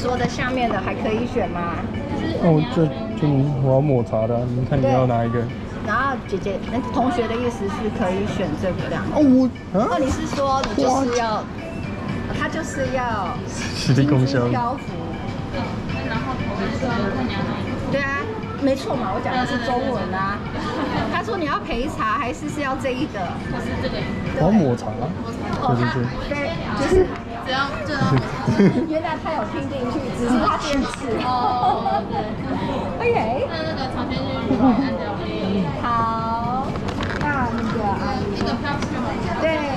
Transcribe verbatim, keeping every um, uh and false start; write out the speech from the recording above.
说的下面的还可以选吗？ 哦，这就我要抹茶的、啊，你看你要哪一个？ 然后姐姐，那同学的意思是可以选这个两个。 哦，我啊？ 哦，你是说你就是要，他就是要实力功效。 漂浮。 然后头是看你要哪一个。 对啊，没错嘛，我讲的是中文啊。他说你要陪茶还是是要这一个？ 或是这个？ 我要抹茶。 哦，他对，就是只要这样。 原来他有听进去，只是他坚持。 哦，对。 OK。 那那个长篇剧帮你按掉。 好，那那个啊， 那个票去吗？ 对。